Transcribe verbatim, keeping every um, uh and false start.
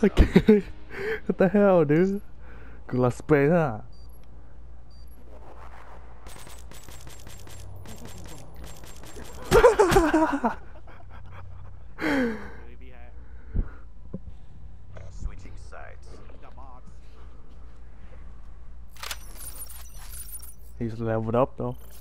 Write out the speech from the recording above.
Okay. What the hell, dude? Good luck spray that. Switching sides. He's leveled up though.